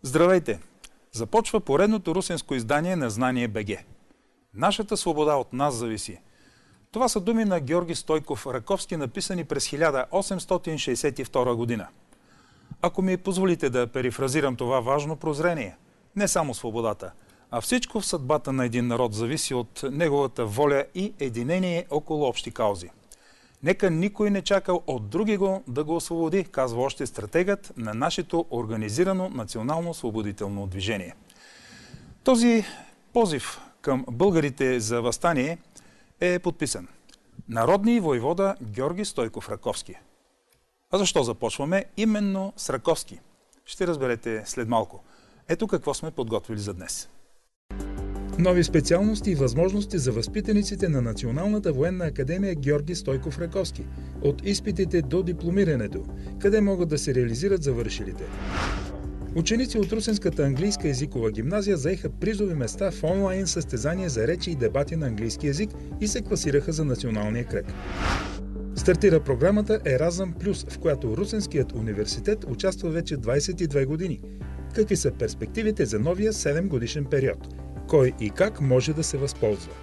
Здравейте! Започва поредното русенско издание на Знание БГ. Нашата свобода от нас зависи. Това са думи на Георги Стойков Раковски, написани през 1862 година. Ако ми позволите да перифразирам това важно прозрение, не само свободата, а всичко в съдбата на един народ зависи от неговата воля и единение около общи каузи. Нека никой не чака от други го да го освободи, казва още стратегът на нашето организирано национално-освободително движение. Този позив към българите за въстание е подписан. Народни войвода Георги Стойков Раковски. А защо започваме именно с Раковски? Ще разберете след малко. Ето какво сме подготвили за днес. Нови специалности и възможности за възпитаниците на Националната военна академия Георги Стойков Раковски. От изпитите до дипломирането, къде могат да се реализират завършилите. Ученици от Русенската английска езикова гимназия заеха призови места в онлайн състезание за речи и дебати на английски език и се класираха за националния кръг. Стартира програмата Еразъм Плюс, в която Русенският университет участва вече 22 години. Какви са перспективите за новия 7-годишен период? Кой и как може да се възползва?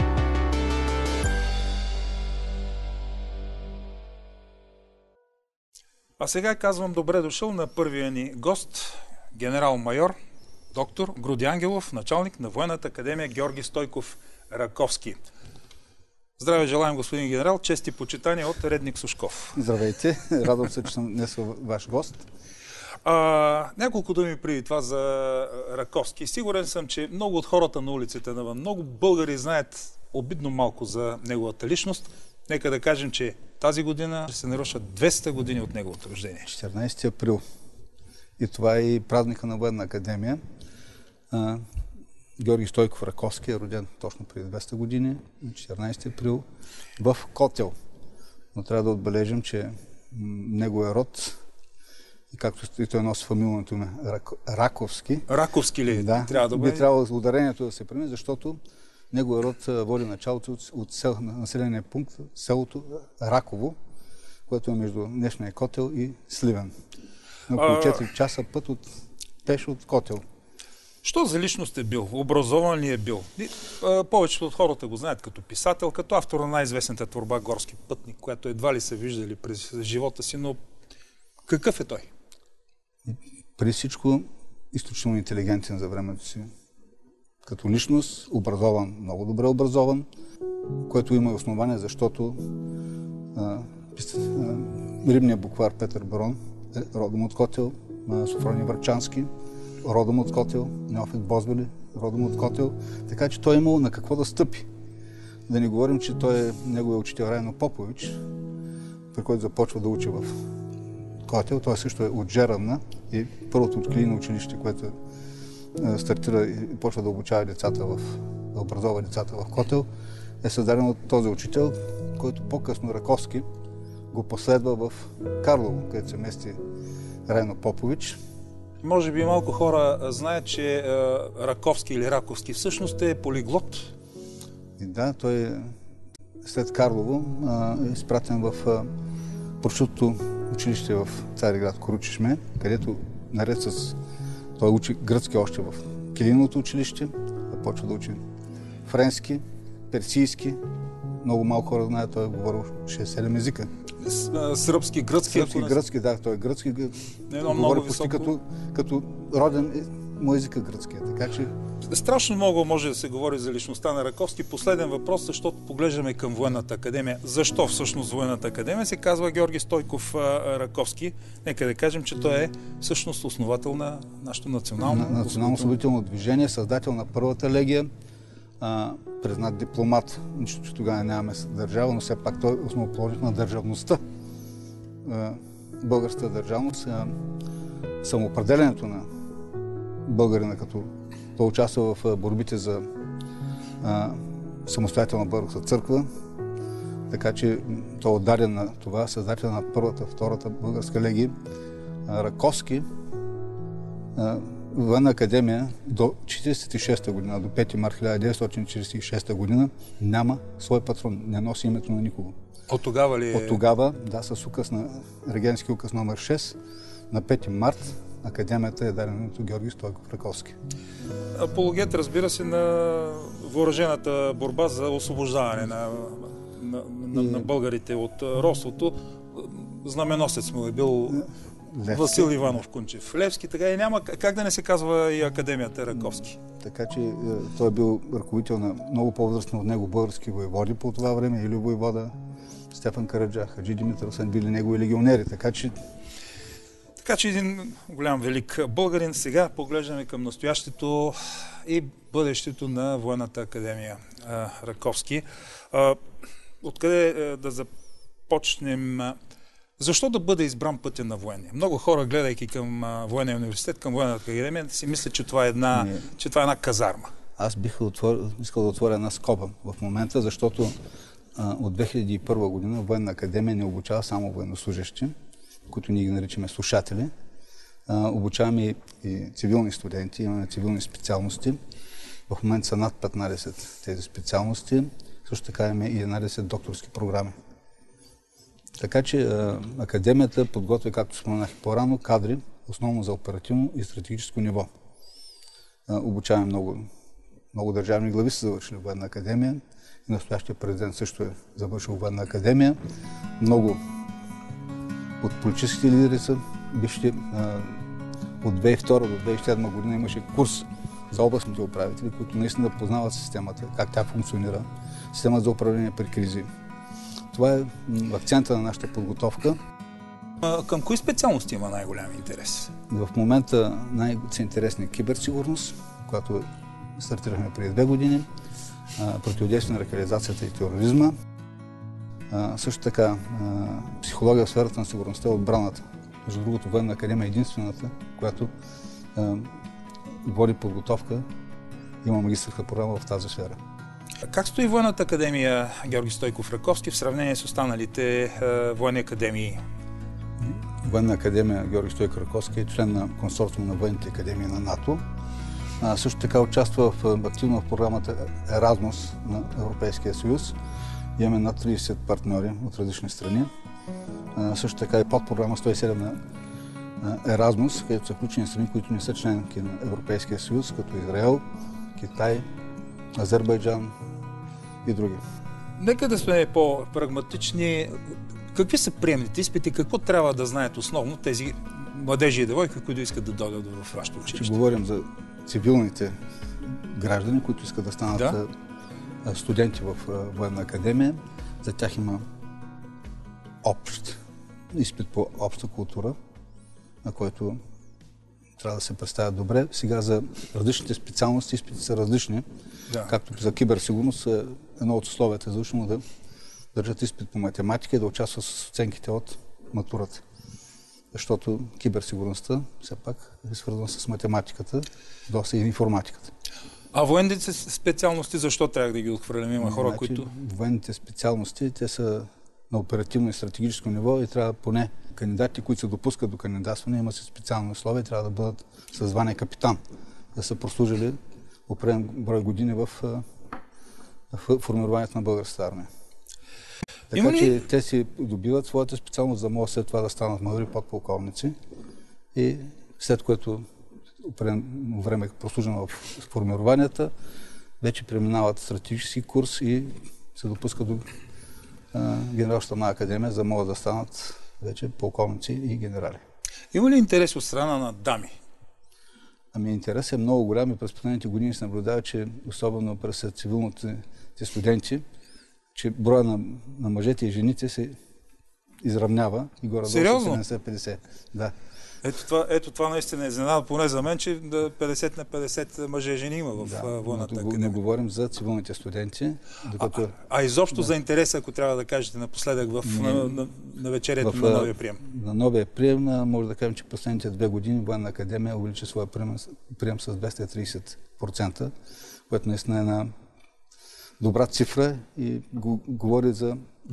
А сега казвам добре дошъл на първия ни гост, генерал-майор, доктор Груди Ангелов, началник на Военната академия Георги Стойков Раковски. Здраве желаем, господин генерал, чест и почитания от Редник Сушков. Здравейте, радвам се, че съм днес ваш гост. Няколко думи преди това за Раковски. Сигурен съм, че много от хората на улиците навън, много българи знаят обидно малко за неговата личност. Нека да кажем, че тази година ще се нарушат 200 години от неговото рождение. 14 април. И това е и празника на Военна академия. Георги Стойков Раковски е роден точно преди 200 години, на 14 април, в Котел. Но трябва да отбележим, че неговия род, и както и той носи фамилното име Раковски. Раковски ли? Да, трябва да бъде. Би трябвало ударението да се премине, защото неговия род води началото от населения пункт, селото Раково, което е между днешния Котел и Сливен. На около 4 часа път пеш от Котел. Що за личност е бил? Образован ли е бил? Повечето от хората го знаят като писател, като автор на най-известната творба Горски пътник, която едва ли са виждали през живота си, но какъв е той? Преди всичко изключително интелигентен за времето си. Като личност, образован, много добре образован, което има основание, защото римният буквар Петър Барон е родом от Котел, Софроний Врачански, родом от Котел, Неофит Бозбели, родом от Котел, така че той е имал на какво да стъпи. Да не говорим, че той е неговия учител Райно Попович, при който започва да учи в Котел. Той също е от Жеравна и първото открийно училище, което стартира и почва да обучава децата да образова децата в Котел, е създаден от този учител, който по-късно Раковски го последва в Карлово, където се мести Райно Попович. Може би малко хора знаят, че Раковски или Раковски всъщност е полиглот. И да, той след Карлово е изпратен в прочутото училище в Цариград Коручишме, където наред с... Той учи гръцки още в Килиновото училище, почва да учи френски, персийски. Много малко хора знаят, той е говорил 6-7 езика. Сръбски, гръцки. Сръбски, гръцки, да, той е гръцки. Много почти като роден му езика гръцкия, така че... Страшно много може да се говори за личността на Раковски. Последен въпрос, защото поглеждаме към Военната академия. Защо всъщност Военната академия се казва Георги Стойков Раковски? Нека да кажем, че той е всъщност основател на нашето национално освободително движение, създател на първата легия, признат дипломат. Нищо, че тогава нямаме държава, но все пак той е основоположник на държавността. Българската държавност, самоопределението на българина, като той участва в борбите за самостоятелна българска църква, така че той е отдаден на това, създател на първата, втората българска легия. Раковски, Военна академия до 1946 година, до 5 март 1946 година няма свой патрон, не носи името на никого. От тогава ли? От тогава, да, с указ на регентски указ номер 6 на 5 март академията е дадена от Георги Стойков Раковски. Апологет, разбира се, на въоръжената борба за освобождаване на българите от робството. Знаменосец му е бил Левски. Васил Иванов Кунчев. Левски, така и няма как да не се казва и академията Раковски. Така че той е бил ръководител на много по-възрастни от него български воеводи по това време. Илю войвода, Стефан Караджа, Хаджи Димитър са били негови легионери. Така че един голям велик българин. Сега поглеждаме към настоящето и бъдещето на Военната академия Раковски. Откъде да започнем? Защо да бъде избран пътя на военния? Много хора, гледайки към Военния университет, към Военната академия, си мислят, че това е една казарма. аз бих искал да отворя една скоба в момента, защото от 2001 година Военна академия не обучава само военнослужещи, които ние ги наричаме слушатели. Обучаваме и цивилни студенти, имаме цивилни специалности. В момента са над 15 тези специалности. Също така имаме и 11 докторски програми. Така че академията подготвя, както споменах и по-рано, кадри, основно за оперативно и стратегическо ниво. Обучаваме много държавни глави са завършили Военна академия. И настоящия президент също е завършил Военна академия. Много от политическите лидери са бивши. От 2002 до 2007 година имаше курс за областните управители, които наистина познават системата, как тя функционира, системата за управление при кризи. Това е акцента на нашата подготовка. Към кои специалности има най-голям интерес? В момента най-са интересни е киберсигурност, която стартирахме преди 2 години, противодействие на радикализацията и тероризма, също така психология в сферата на сигурността и отбраната. Между другото, Военна академия е единствената, която води подготовка, има магистърска програма в тази сфера. Как стои Военната академия Георги Стойков Раковски в сравнение с останалите военни академии? Военна академия Георги Стойков Раковски е член на консорциума на военните академии на НАТО. Също така участва активно в програмата Еразмус на Европейския съюз. Имаме над 30 партньори от различни страни. Също така и подпрограма 107 на Еразмус, където са включени страни, които не са членки на Европейския съюз, като Израел, Китай, Азербайджан и други. Нека да сме по-прагматични. Какви са приемните изпити? Какво трябва да знаят основно тези младежи и девойки, които искат да дойдат в вашето училище? Ще говорим за цивилните граждани, които искат да станат студенти в Военна академия. За тях има общ изпит по обща култура, на който трябва да се представят добре. Сега за различните специалности изпити са различни. Да. Както за киберсигурност, едно от условията е задължително да държат изпит по математика и да участват с оценките от матурата. Защото киберсигурността все пак е свързана с математиката, доста и информатиката. А военните специалности, защо трябва да ги отхвърлим? Има хора, които... Военните специалности, те са на оперативно и стратегическо ниво и трябва поне кандидати, които се допускат до кандидатстване, имат си специални условия, трябва да бъдат със звание капитан, да са прослужили определен брой години в формированието на българската армия. Така че те си добиват своята специалност, за да могат след това да станат млади подполковници и след което определено време е прослужено в формированията, вече преминават стратегически курс и се допускат до генерал-щабна академия, за да могат да станат вече полковници и генерали. Има ли интерес от страна на дами? Ами интерес е много голям и през последните години се наблюдава, че особено през цивилните студенти, че броя на мъжете и жените се изравнява и горе-долу 70-50. Да. Ето това наистина е изненада, поне за мен, че 50 на 50 мъже и жени има в Военната академия. Не говорим за цивилните студенти. Докато... изобщо за интереса, ако трябва да кажете напоследък на вечерието на новия прием? На новия прием може да кажем, че последните 2 години Военна академия увеличи своя прием с 230%, което наистина е една добра цифра и говори за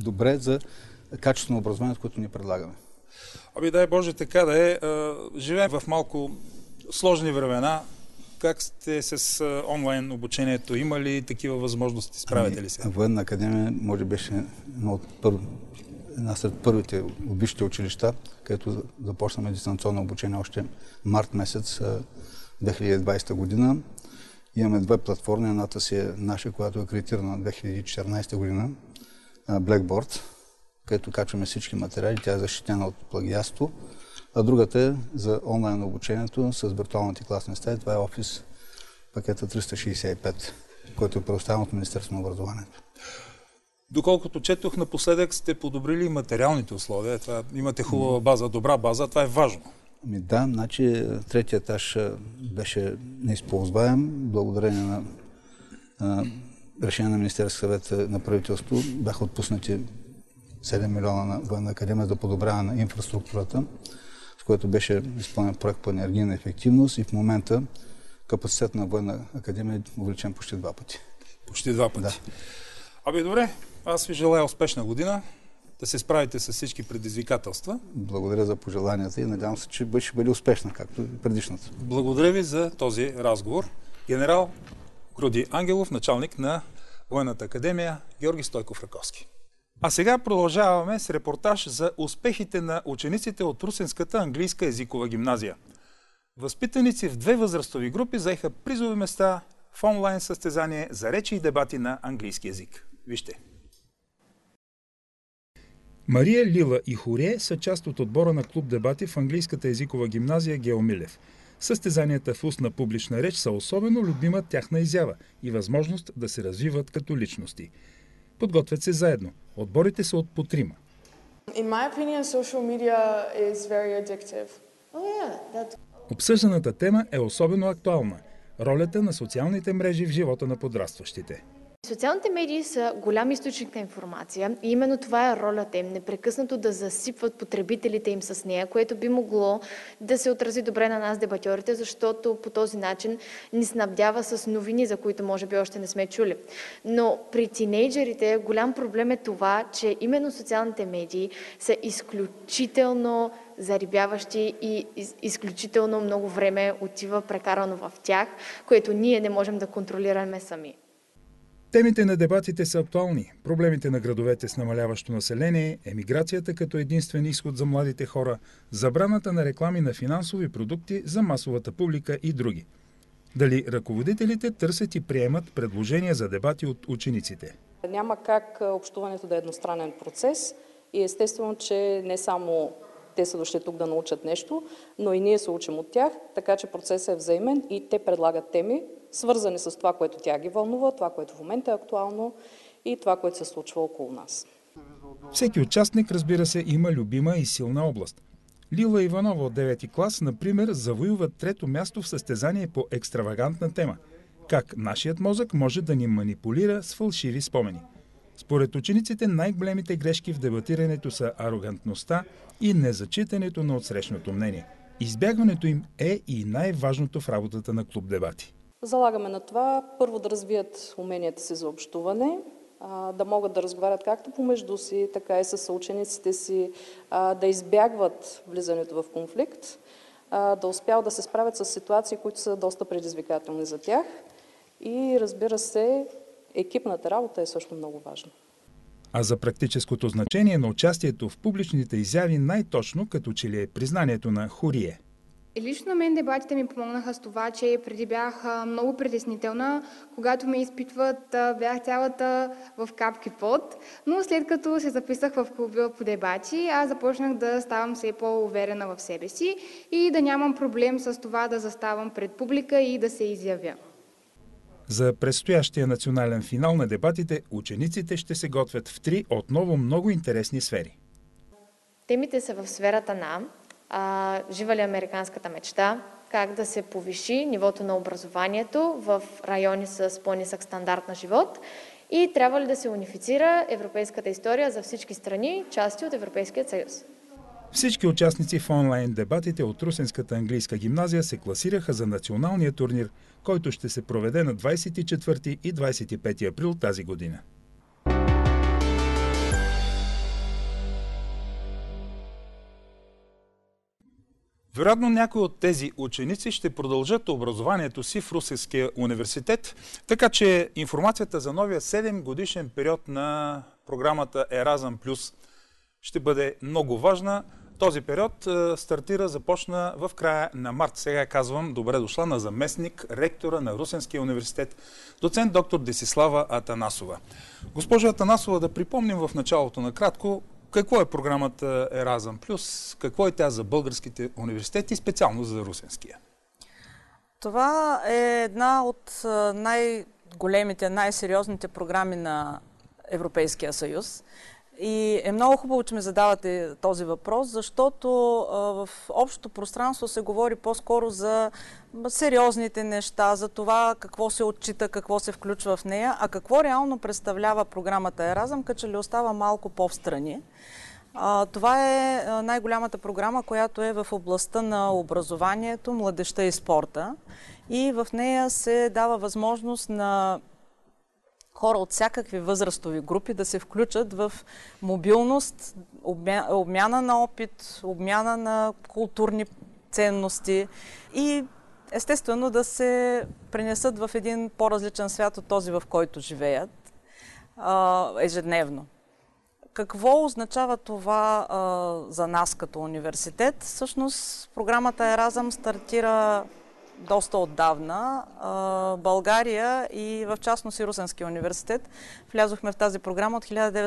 качествено образование, което ние предлагаме. Ами дай Боже така да е. Живеем в малко сложни времена. Как сте с онлайн обучението? Има ли такива възможности? Справяте ли се? Военна академия може беше една сред първите от висшите училища, където започнахме дистанционно обучение още март месец 2020 година. Имаме две платформи. Едната си е наша, която е акредитирана 2014 година, Blackboard, където качваме всички материали. Тя е защитена от плагиатство. А другата е за онлайн обучението с виртуалните класни стаи. Това е Office пакета 365, който е предоставен от Министерството на образованието. Доколкото четох, напоследък сте подобрили материалните условия. Имате хубава база, добра база. Това е важно. Да, значи третия етаж беше неизползваем. Благодарение на решение на Министерския съвет на правителство бяха отпуснати 7 милиона на Военна академия за подобряване на инфраструктурата, с което беше изпълнен проект по енергийна ефективност и в момента капацитет на Военна академия е увеличен почти 2 пъти. Почти 2 пъти. Да. Добре, аз ви желая успешна година, да се справите с всички предизвикателства. Благодаря за пожеланията и надявам се, че ще бъде успешна, както и предишната. Благодаря ви за този разговор. Генерал Груди Ангелов, началник на Военната академия, Георги Стойков Раковски. А сега продължаваме с репортаж за успехите на учениците от Русенската английска езикова гимназия. Възпитаници в 2 възрастови групи заеха призови места в онлайн състезание за речи и дебати на английски език. Вижте. Мария, Лила и Хорие са част от отбора на клуб дебати в английската езикова гимназия Гео Милев. Състезанията в устна публична реч са особено любима тяхна изява и възможност да се развиват като личности. Подготвят се заедно. Отборите са от по 3. In my opinion, social media is very addictive. Обсъжданата тема е особено актуална – ролята на социалните мрежи в живота на подрастващите. Социалните медии са голям източник на информация и именно това е ролята им – непрекъснато да засипват потребителите им с нея, което би могло да се отрази добре на нас, дебатьорите, защото по този начин ни снабдява с новини, за които може би още не сме чули. Но при тинейджерите голям проблем е това, че именно социалните медии са изключително зарибяващи и изключително много време отива прекарано в тях, което ние не можем да контролираме сами. Темите на дебатите са актуални. Проблемите на градовете с намаляващо население, емиграцията като единствен изход за младите хора, забраната на реклами на финансови продукти за масовата публика и други. Дали ръководителите търсят и приемат предложения за дебати от учениците? Няма как общуването да е едностранен процес и естествено, че не само те са дошли тук да научат нещо, но и ние се учим от тях, така че процесът е взаимен и те предлагат теми, свързани с това, което тя ги вълнува, това, което в момента е актуално и това, което се случва около нас. Всеки участник, разбира се, има любима и силна област. Лила Иванова от 9-ти клас, например, завоюва 3-то място в състезание по екстравагантна тема. Как нашият мозък може да ни манипулира с фалшиви спомени. Според учениците най-големите грешки в дебатирането са арогантността и незачитането на отсрещното мнение. Избягването им е и най-важното в работата на клуб дебати. Залагаме на това първо да развият уменията си за общуване, да могат да разговарят както помежду си, така и с съучениците си, да избягват влизането в конфликт, да успяват да се справят с ситуации, които са доста предизвикателни за тях. И разбира се, екипната работа е също много важна. А за практическото значение на участието в публичните изяви най-точно като че ли е признанието на Хорие. Лично на мен дебатите ми помогнаха с това, че преди бях много притеснителна. Когато ме изпитват, бях цялата в капки пот, но след като се записах в клуба по дебати, аз започнах да ставам все по-уверена в себе си и да нямам проблем с това да заставам пред публика и да се изявя. За предстоящия национален финал на дебатите учениците ще се готвят в 3 отново много интересни сфери. Темите са в сферата на жива ли американската мечта, как да се повиши нивото на образованието в райони с по-нисък стандарт на живот и трябва ли да се унифицира европейската история за всички страни, части от Европейския съюз. Всички участници в онлайн дебатите от Русенската английска гимназия се класираха за националния турнир, който ще се проведе на 24 и 25 април тази година. Вероятно някои от тези ученици ще продължат образованието си в Русенския университет, така че информацията за новия 7-годишен период на програмата Еразъм Плюс ще бъде много важна. Този период започна в края на март. Сега казвам добре дошла на заместник ректора на Русенския университет, доцент доктор Десислава Атанасова. Госпожа Атанасова, да припомним в началото накратко какво е програмата Еразъм Плюс, какво е тя за българските университети, специално за Русенския. Това е една от най-големите, най-сериозните програми на Европейския съюз. И е много хубаво, че ми задавате този въпрос, защото в общото пространство се говори по-скоро за сериозните неща, за това какво се отчита, какво се включва в нея, а какво реално представлява програмата Еразъм, като че ли остава малко по-встрани. Това е най-голямата програма, която е в областта на образованието, младежта и спорта. И в нея се дава възможност на хора от всякакви възрастови групи да се включат в мобилност, обмяна на опит, обмяна на културни ценности и естествено да се пренесат в един по-различен свят от този, в който живеят ежедневно. Какво означава това за нас като университет? Всъщност програмата Еразъм стартира доста отдавна. България и в частност и Русенския университет влязохме в тази програма от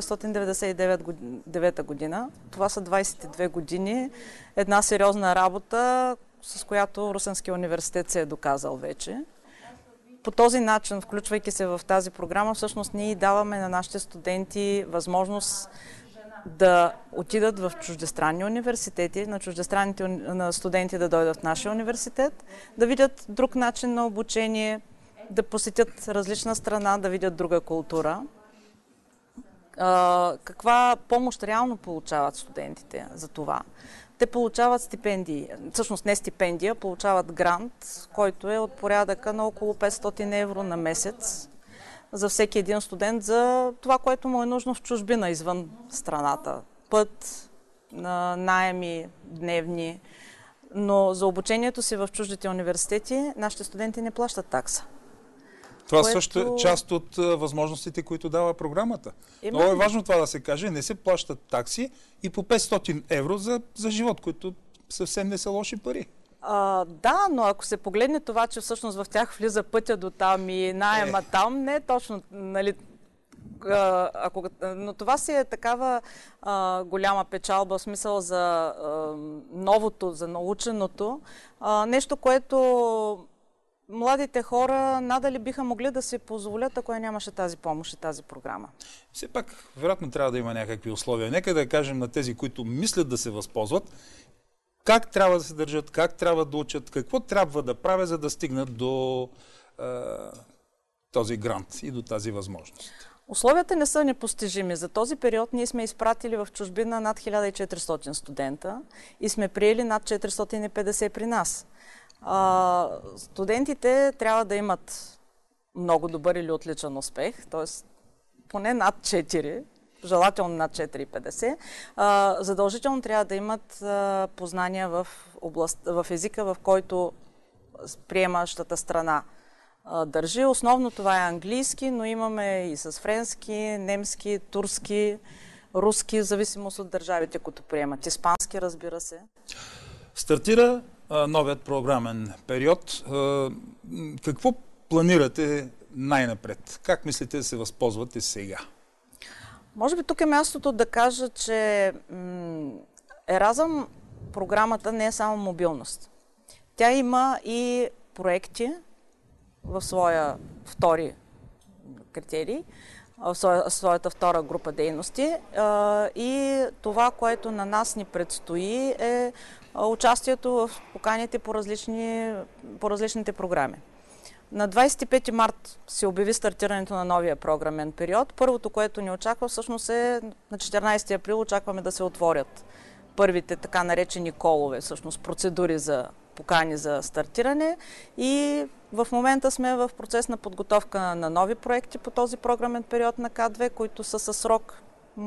1999 година. Това са 22 години. Една сериозна работа, с която Русенския университет се е доказал вече. По този начин, включвайки се в тази програма, всъщност ние даваме на нашите студенти възможност да отидат в чуждестранни университети, на чуждестранните студенти да дойдат в нашия университет, да видят друг начин на обучение, да посетят различна страна, да видят друга култура. Каква помощ реално получават студентите за това? Те получават стипендии, всъщност не стипендия, получават грант, който е от порядъка на около 500 евро на месец за всеки един студент за това, което му е нужно в чужбина, извън страната. Път, наеми, дневни. Но за обучението си в чуждите университети нашите студенти не плащат такса. Това също е част от възможностите, които дава програмата. Много е важно това да се каже. Не се плащат такси и по 500 евро за живот, които съвсем не са лоши пари. Да, но ако се погледне това, че всъщност в тях влиза пътя до там и наема там, не е точно, нали, но това си е такава голяма печалба, в смисъл за новото, за наученото. Нещо, което младите хора надали биха могли да се позволят, ако нямаше тази помощ и тази програма. Все пак, вероятно, трябва да има някакви условия. Нека да кажем на тези, които мислят да се възползват, как трябва да се държат, как трябва да учат, какво трябва да правят, за да стигнат до този грант и до тази възможност. Условията не са непостижими. За този период ние сме изпратили в чужбина над 1400 студента и сме приели над 450 при нас. Студентите трябва да имат много добър или отличен успех, т.е. поне над 4, желателно над 4,50. Задължително трябва да имат познания в езика, в който приемащата страна държи. Основно това е английски, но имаме и с френски, немски, турски, руски, в зависимост от държавите, които приемат. Испански, разбира се. Стартира новият програмен период. Какво планирате най-напред? Как мислите да се възползвате сега? Може би тук е мястото да кажа, че Еразъм програмата не е само мобилност. Тя има и проекти в своя втори критерий, в своята втора група дейности. И това, което на нас ни предстои, е участието в поканите по различните програми. На 25 март се обяви стартирането на новия програмен период. Първото, което ни очаква, всъщност е на 14 април очакваме да се отворят първите така наречени колове, всъщност процедури за покани за стартиране. И в момента сме в процес на подготовка на нови проекти по този програмен период на К2, които са със срок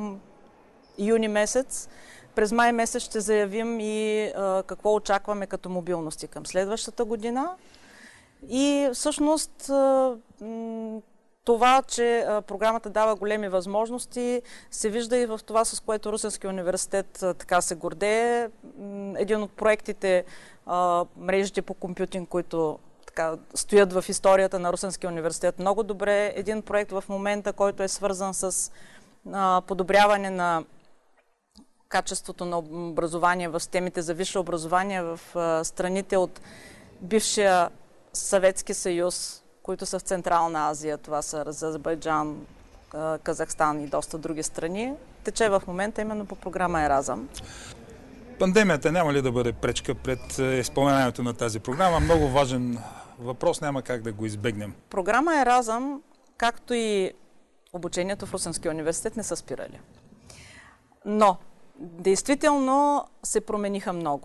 юни месец. През май месец ще заявим и какво очакваме като мобилности към следващата година. И всъщност това, че програмата дава големи възможности, се вижда и в това, с което Русенския университет така се гордее. Един от проектите, мрежите по компютинг, които така стоят в историята на Русенския университет много добре. Един проект в момента, който е свързан с подобряване на качеството на образование в системите за висше образование в страните от бившия Съветски съюз, които са в Централна Азия. Това са Азербайджан, Казахстан и доста други страни. Тече в момента именно по програма Еразъм. Пандемията няма ли да бъде пречка пред изпълнението на тази програма? Много важен въпрос, няма как да го избегнем. Програма Еразъм, както и обучението в Русенския университет, не са спирали. Но, действително се промениха много.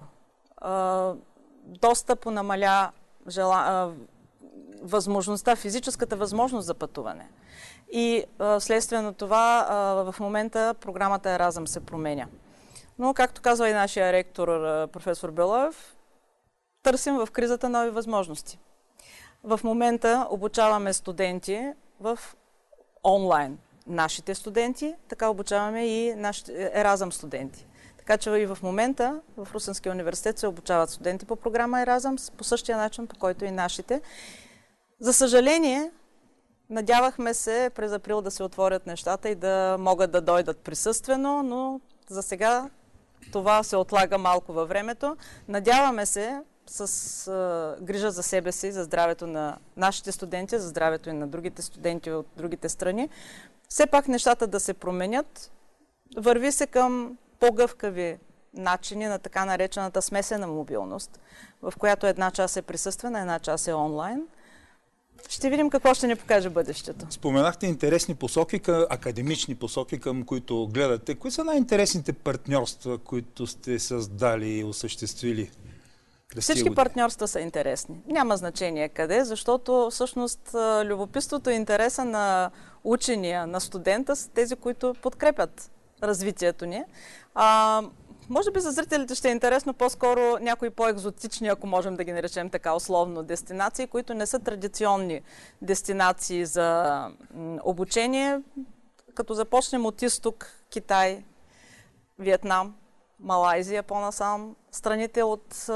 Доста понамаля възможността, физическата възможност за пътуване. И вследствие на това в момента програмата Еразъм се променя. Но, както казва и нашия ректор, професор Белоев, търсим в кризата нови възможности. В момента обучаваме студенти в онлайн. Нашите студенти, така обучаваме и нашите Еразъм студенти. Така че и в момента в Русенския университет се обучават студенти по програма Еразъм по същия начин, по който и нашите. За съжаление, надявахме се през април да се отворят нещата и да могат да дойдат присъствено, но за сега това се отлага малко във времето. Надяваме се с грижа за себе си, за здравето на нашите студенти, за здравето и на другите студенти от другите страни, все пак нещата да се променят. Върви се към по-гъвкави начини на така наречената смесена мобилност, в която една част е присъствена, една част е онлайн. Ще видим какво ще ни покаже бъдещето. Споменахте интересни посоки, академични посоки, към които гледате. Кои са най-интересните партньорства, които сте създали и осъществили? Всички партньорства са интересни. Няма значение къде, защото всъщност любопитството и интереса на учения, на студента са тези, които подкрепят развитието ни. Може би за зрителите ще е интересно по-скоро някои по-екзотични, ако можем да ги наречем така условно, дестинации, които не са традиционни дестинации за обучение. Като започнем от изток, Китай, Виетнам, Малайзия по-насам, страните от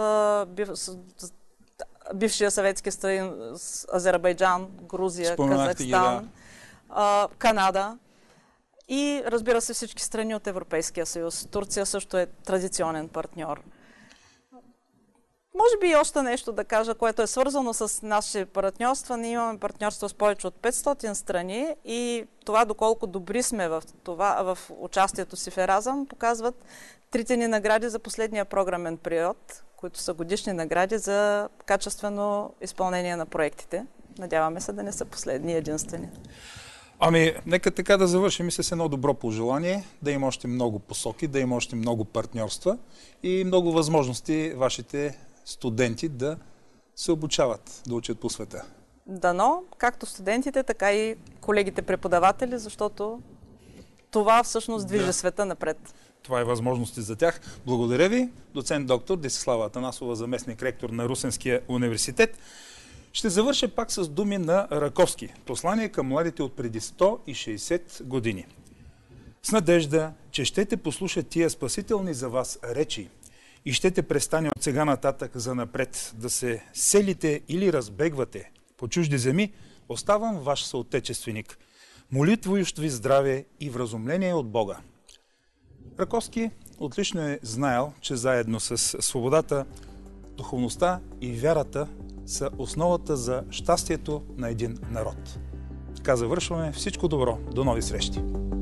бившия Съветски съюз, Азербайджан, Грузия, Казахстан, Канада и разбира се всички страни от Европейския съюз. Турция също е традиционен партньор. Може би и още нещо да кажа, което е свързано с нашите партньорства. Ние имаме партньорство с повече от 500 страни и това доколко добри сме в участието си в Еразъм показват трите ни награди за последния програмен период, които са годишни награди за качествено изпълнение на проектите. Надяваме се да не са последни и единствени. Нека така да завършим с едно добро пожелание, да има още много посоки, да има още много партньорства и много възможности вашите студенти да се обучават, да учат по света. Дано, както студентите, така и колегите преподаватели, защото това всъщност движи света напред. Това е възможности за тях. Благодаря ви, доцент доктор Десислава Атанасова, заместник ректор на Русенския университет. Ще завърша пак с думи на Раковски. Послание към младите от преди 160 години. С надежда, че щете послушат тия спасителни за вас речи и щете престане от сега нататък за напред да се селите или разбегвате по чужди земи, оставам ваш съотечественик. Молитвующ ви здраве и вразумление от Бога. Раковски отлично е знаел, че заедно с свободата, духовността и вярата са основата за щастието на един народ. Така завършваме. Всичко добро. До нови срещи!